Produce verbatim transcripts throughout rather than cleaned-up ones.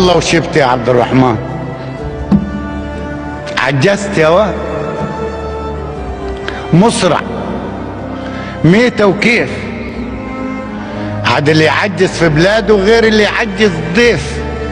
والله وشبت يا عبد الرحمن، عجزت يا واد، مسرع ميتة وكيف. عاد اللي يعجز في بلاده غير اللي يعجز ضيف.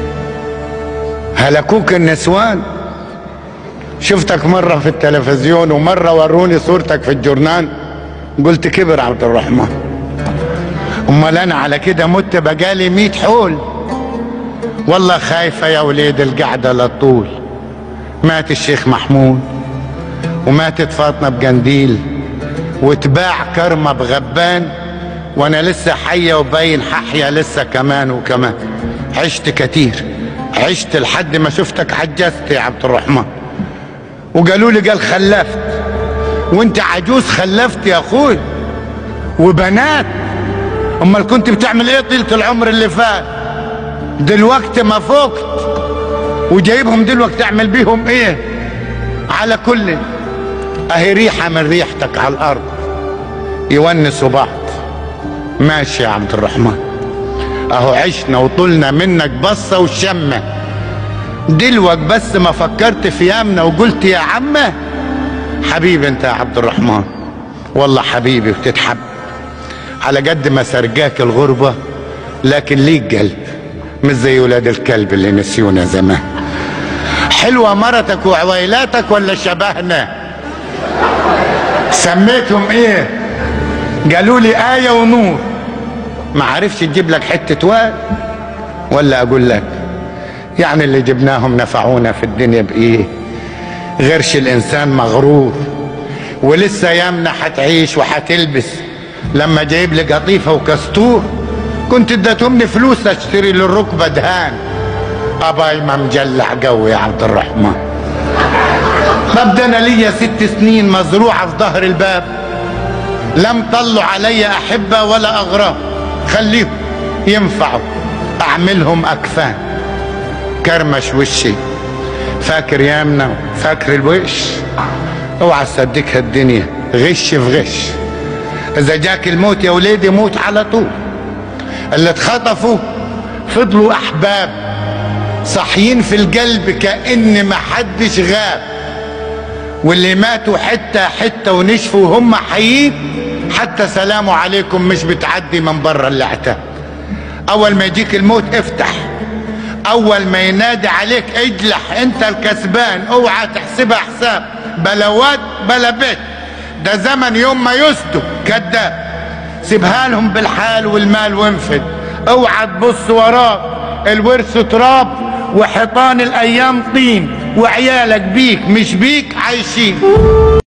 هلكوك النسوان. شفتك مرة في التلفزيون ومرة وروني صورتك في الجورنال، قلت كبر عبد الرحمن. امال انا على كده مت بقالي ميت حول. والله خايفة يا وليد القعدة للطول. مات الشيخ محمود وماتت فاطمة بقنديل وتباع كرمة بغبان، وانا لسه حية وباين ححية لسه كمان وكمان. عشت كتير، عشت لحد ما شفتك عجزت يا عبد الرحمن. وقالوا لي قال خلفت، وانت عجوز خلفت يا اخوي وبنات. امال كنت بتعمل ايه طيلة العمر اللي فات؟ دلوقتي ما فوقت وجايبهم دلوقتي تعمل بيهم ايه؟ على كل اهي ريحة من ريحتك على الارض يونسوا بعض. ماشي يا عبد الرحمن، اهو عشنا وطولنا منك بصة وشمة. دلوقتي بس ما فكرت في يامنا وقلت يا عمه حبيبي انت يا عبد الرحمن، والله حبيبي وتتحب. على قد ما سرقاك الغربة لكن ليك قلب، مش زي ولاد الكلب اللي نسيونا زمان. حلوة مرتك وعويلاتك ولا شبهنا؟ سميتهم ايه؟ قالوا لي آية ونور. ما عرفش تجيب لك حتة واد ولا اقول لك يعني اللي جبناهم نفعونا في الدنيا بايه؟ غيرش الانسان مغرور، ولسه يامنا حتعيش وحتلبس. لما جايب لي قطيفه وكستور كنت اديتهمني فلوس اشتري للركبه دهان. اباي ما مجلع قوي يا عبد الرحمن. طب ده انا ليا ست سنين مزروعه في ظهر الباب، لم طلوا علي احبه ولا اغراب. خليهم ينفعوا، اعملهم اكفان. كرمش وشي، فاكر يامنا فاكر الوش؟ اوعى تصدقها الدنيا، غش في غش. اذا جاك الموت يا وليدي موت على طول. اللي اتخطفوا فضلوا احباب صاحيين في القلب كأن ما حدش غاب، واللي ماتوا حتة حتة ونشفوا وهم حيين حتى سلام عليكم مش بتعدي من بره الاعتاب. اول ما يجيك الموت افتح، اول ما ينادي عليك اجلح، انت الكسبان. اوعى تحسبها حساب، بلا واد بلا بيت. ده زمن يوم ما يسدوا كذاب. سيبها لهم بالحال والمال وانفد. اوعى تبص وراك، الورث تراب وحيطان الايام طين، وعيالك بيك مش بيك عايشين.